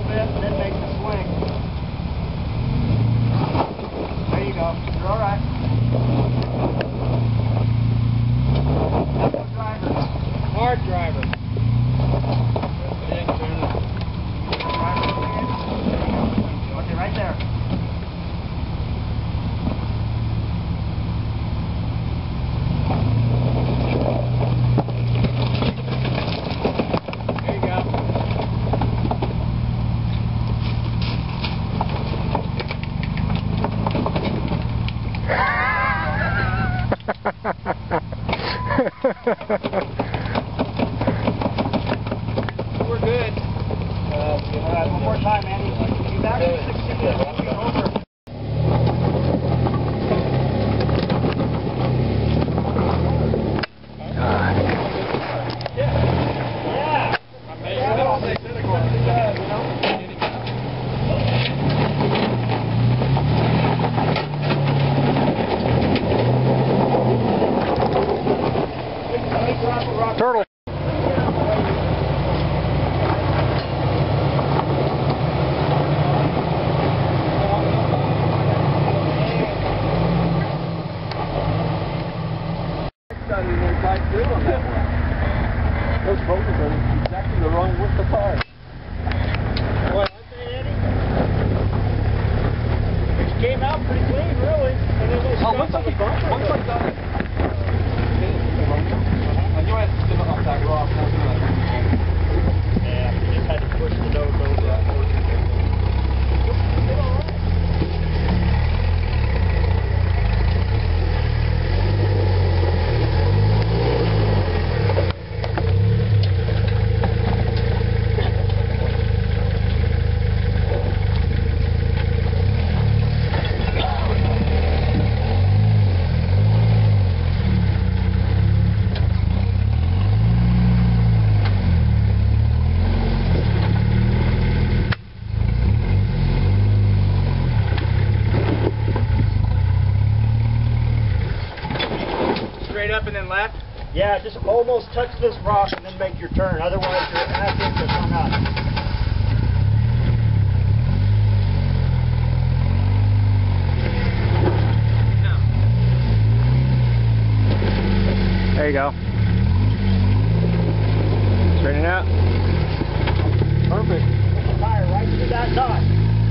bit, and then make the swing. There you go. You're all right. That's a driver. Hard driver. Okay, right there. We're good. One more time, Andy. You've actually succeeded. Moving over. Yeah. Turtle. Those focus are exactly the wrong width apart. What? It came out pretty clean, really. And it was Once I got it. I knew I had to sit up that rock. Yeah, you just had to push the nose over that. Straight up and then left? Yeah, just almost touch this rock and then make your turn. Otherwise, you're half inch or hung up. There you go. Straighten it out. Perfect. Tire right through that knot.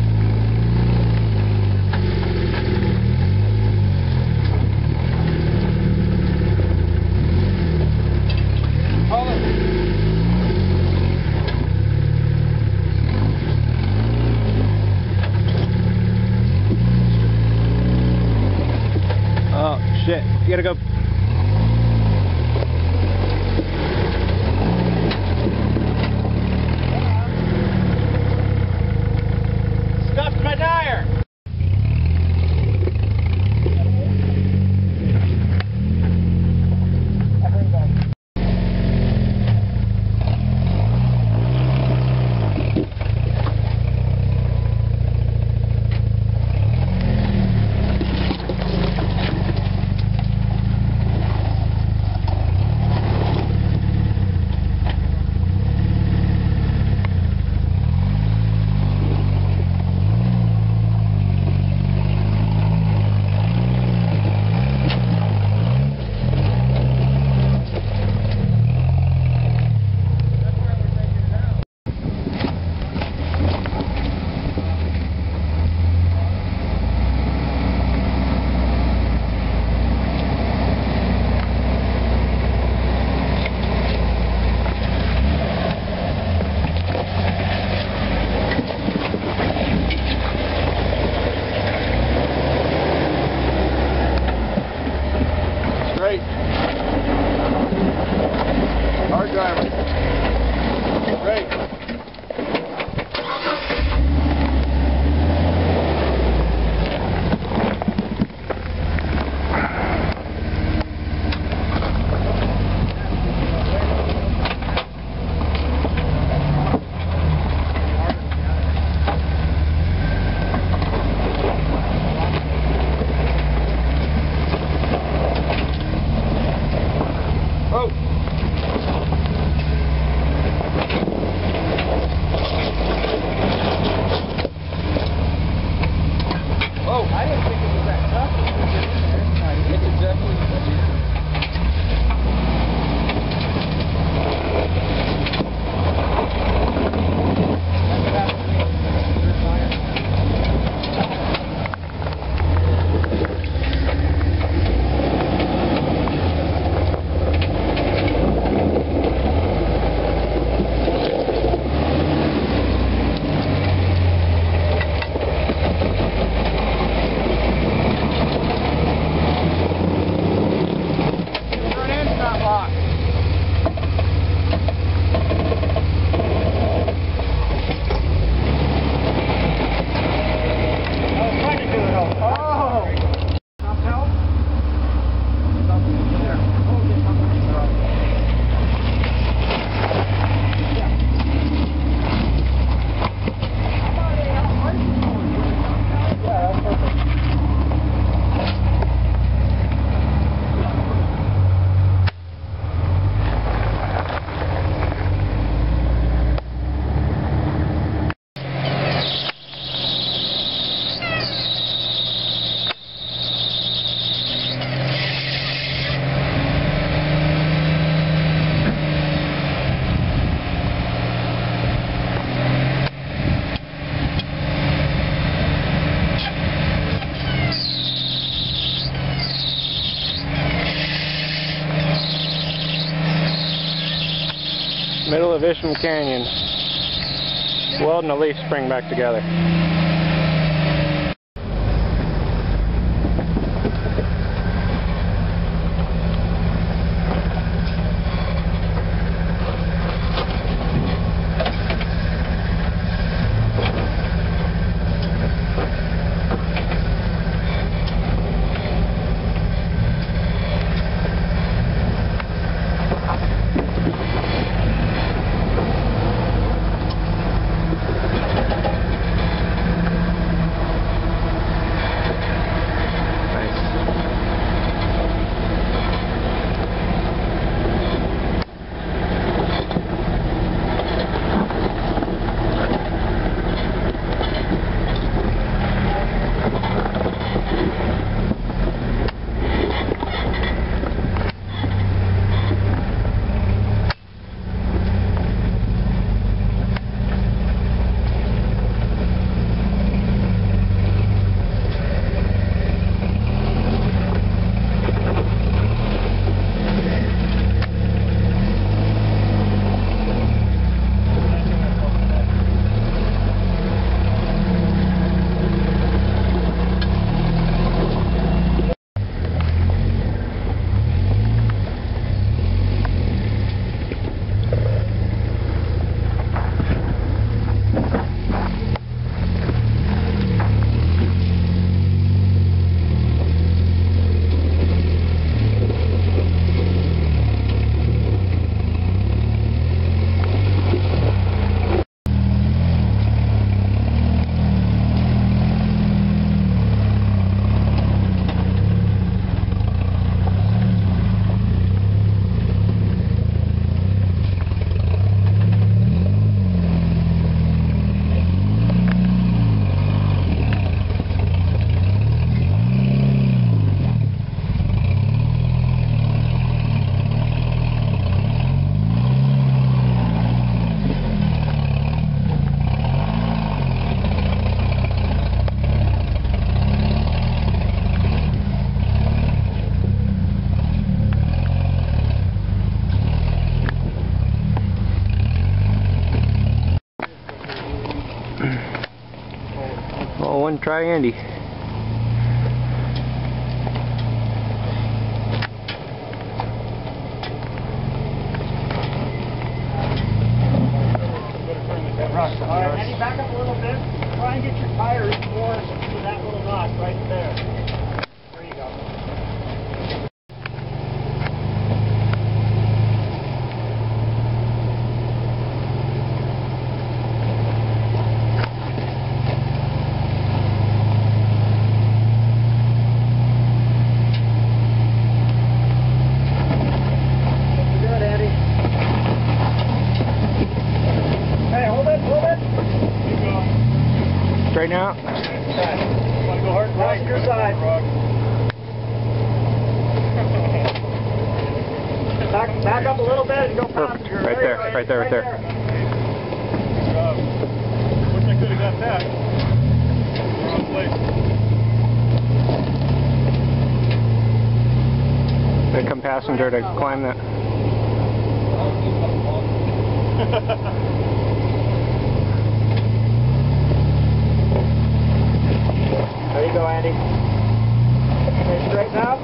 Oh shit, you gotta go. Stuffed my tire. of Isham Canyon. Welding a leaf spring back together. Oh, one try Andy. Alright, Andy, back up a little bit. Try and get your tires more to that little notch right there. There you go. Straighten out. Want to go hard? Right, your side. Back up a little bit and go passenger. Right there, right there, right there. Wish I could have got that. Wrong place. They come passenger to climb that. There you go, Andy. Okay, straighten out.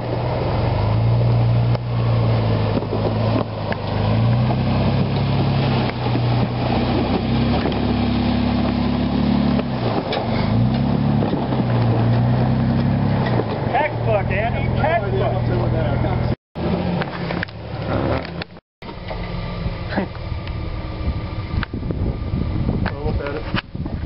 Textbook, Andy. Textbook. Look at it.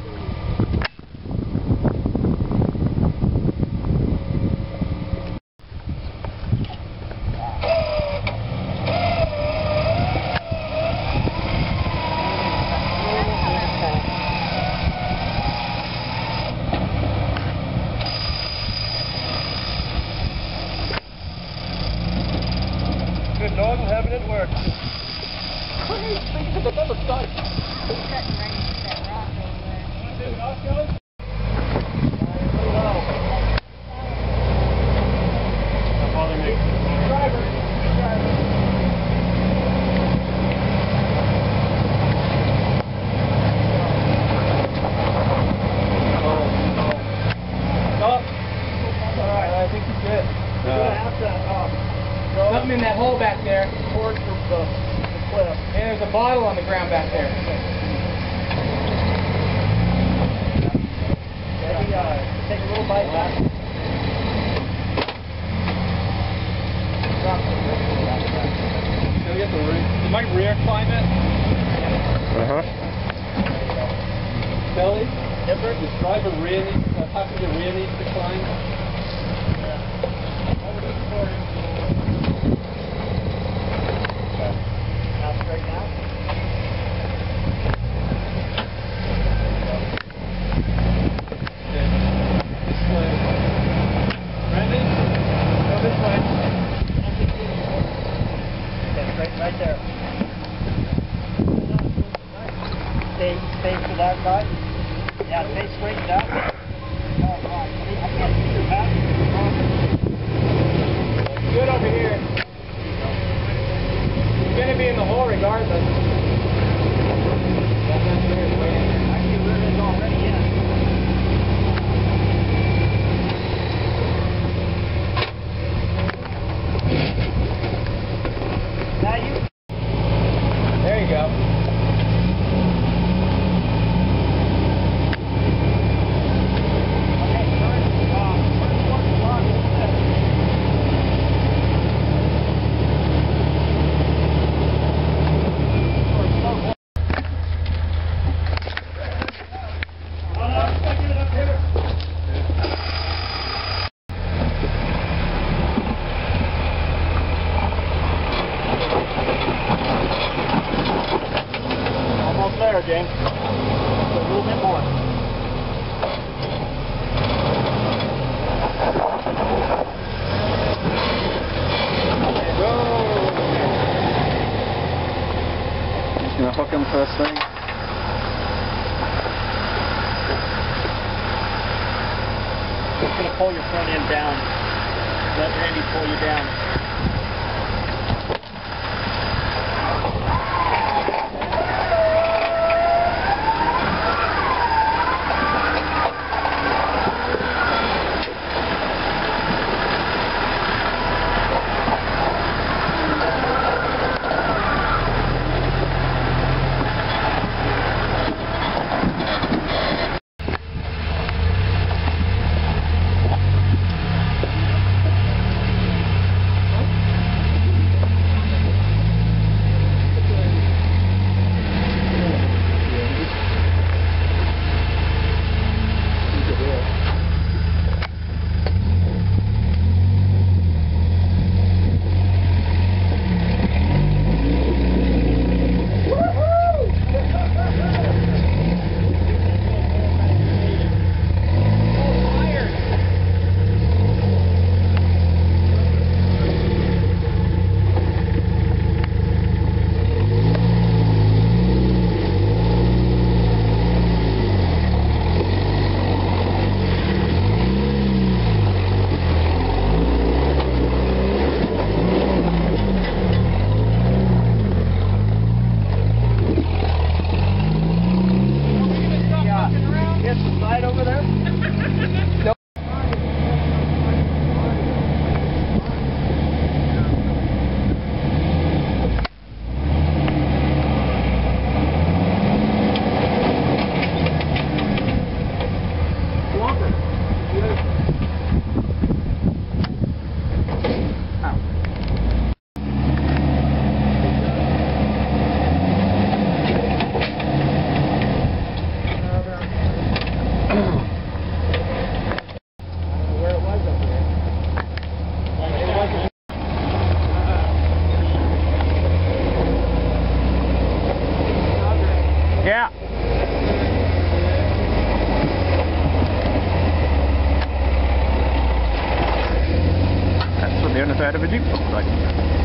Good dog and having it work. The other side. something in that hole back there. Towards the cliff. And there's a bottle on the ground back there. Maybe take a little bite back. Can I get the rear? Did my rear climb it? Uh-huh. Kelly? Yes, sir? Does driver rear needs, passenger rear needs to climb? Now straight down. Okay. This way. Randy? Go this way. Okay, straight right there. Stay to that side. Yeah, stay straight down. Oh, right. I can't see your back. Good over here. You're going to be in the hole regardless. Actually, where it is already in. Now you. There you go. Okay, first one's on. Almost there, James. Just a little bit more. Just gonna hook him first thing. Just gonna pull your front end down. Let Randy pull you down. Yeah. That's what the underside of a Jeep looks like.